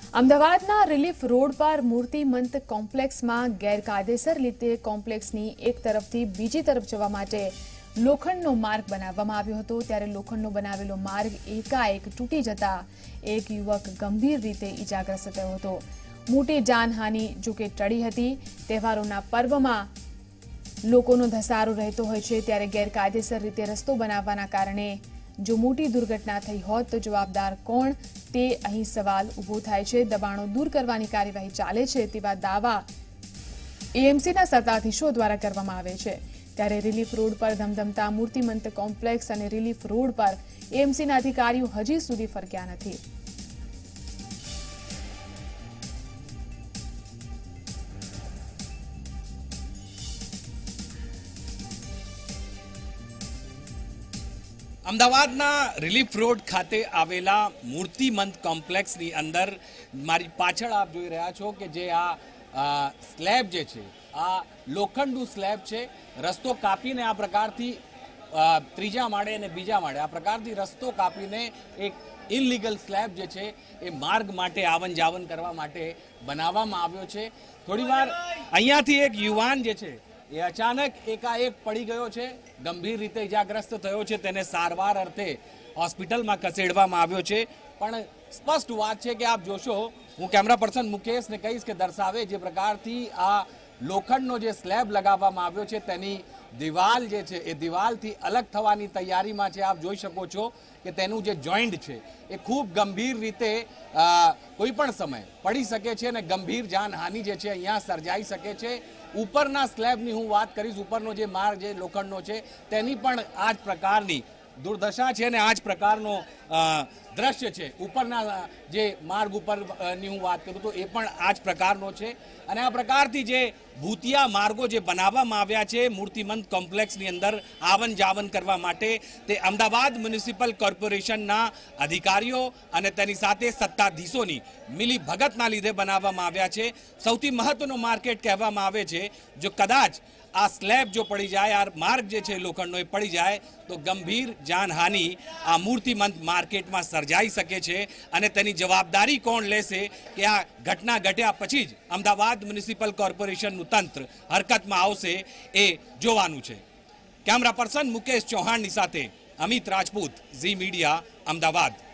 અમદાવાદના relief road પર મૂર્તિ મંત કોમ્પ્લેક્સમાં ગેરકાયદેસર રીતે કોમ્પ્લેક્સની એક તરફથી બીજી તરફ જવા માટે લોખંડનો માર્ગ બનાવવામાં આવ્યો હતો। ત્યારે લોખંડનો બનાવેલો માર્ગ એકાએક તૂટી જતા એક યુવક ગંભીર રીતે ઈજાગ્રસ્ત થયો હતો। મોટી જાનહાનિ જોકે ટળી હતી। તહેવારોના પર્વમાં લોકોનો ધસારો રહેતો હોય છે, ત્યારે ગેરકાયદેસર રીતે રસ્તો બનાવવાના કારણે जो मोटी दुर्घटना थई होत तो जवाबदार कोण ते अहीं सवाल उभो थाय छे। दबाणो दूर करवानी कार्यवाही चाले छे तेवा दावा एएमसीना सत्ताधीशो द्वारा करवामां आवे छे। त्यारे रिलीफ रोड पर धमधमता मूर्ति मंत कोम्प्लेक्स अने रिलीफ रोड पर एएमसीना अधिकारीओ हजी सुधी फरक्या नथी। અમદાવાદના રિલીફ રોડ ખાતે આવેલા મૂર્તિ મંત કોમ્પ્લેક્સની અંદર મારી પાછળ આપ જોઈ રહ્યા છો કે જે આ સ્લેબ જે છે આ લોખંડનું સ્લેબ છે। રસ્તો કાપીને આ પ્રકારથી ત્રીજા માળે અને બીજા માળે આ પ્રકારથી રસ્તો કાપીને એક ઇનલીગલ સ્લેબ જે છે એ માર્ગ માટે આવન જાવન કરવા માટે બનાવવામાં આવ્યો છે। થોડીવાર અહીંયાથી એક યુવાન જે છે એ અચાનક એકાએક પડી ગયો છે, ગંભીર રીતે ઇજાગ્રસ્ત થયો છે। તેને સારવાર અર્થે હોસ્પિટલમાં ખસેડવામાં આવ્યો છે। પણ સ્પષ્ટ વાત છે કે આપ જોશો, હું કેમેરા પર્સન મુકેશને કહીશ કે દર્શાવે જે પ્રકારથી આ લોખંડનો જે સ્લેબ લગાવવામાં આવ્યો છે તેની દિવાલ જે છે એ દિવાલથી અલગ થવાની તૈયારીમાં છે। આપ જોઈ શકો છો કે તેનું જે જોઈન્ટ છે એ ખૂબ ગંભીર રીતે કોઈ પણ સમય પડી શકે છે અને ગંભીર જાનહાનિ જે છે અહીંયા સર્જાઈ શકે છે। ઉપરના સ્લેબની હું વાત કરીશ, ઉપરનો જે માર્ગ જે લોખંડનો છે તેની પણ આ જ પ્રકારની દુર્દશા છે અને આ જ પ્રકારનો દ્રશ્ય છે। ઉપરના જે માર્ગ ઉપરની હું વાત કરું તો એ પણ આ જ પ્રકારનો છે અને આ પ્રકારથી જે ભૂતિયા માર્ગો જે બનાવવામાં આવ્યા છે મૂર્તિ મંત કોમ્પ્લેક્સની અંદર આવન જાવન કરવા માટે, તે અમદાવાદ મ્યુનિસિપલ કોર્પોરેશનના અધિકારીઓ અને તેની સાથે સત્તાધીશોની મિલી ભગતના લીધે બનાવવામાં આવ્યા છે। સૌથી મહત્વનો માર્કેટ કહેવામાં આવે છે, જો કદાચ આ સ્લેબ જો પડી જાય, આ માર્ગ જે છે લોખંડનો એ પડી જાય તો ગંભીર જાનહાનિ આ મૂર્તિમંત માર્કેટમાં સર્જાઈ શકે છે અને તેની જવાબદારી કોણ લેશે કે આ ઘટના ઘટ્યા પછી જ અમદાવાદ મ્યુનિસિપલ કોર્પોરેશનનું તંત્ર હરકતમાં આવશે એ જોવાનું છે। કેમેરા પર્સન મુકેશ ચૌહાણની સાથે અમિત રાજપૂત, ઝી મીડિયા, અમદાવાદ।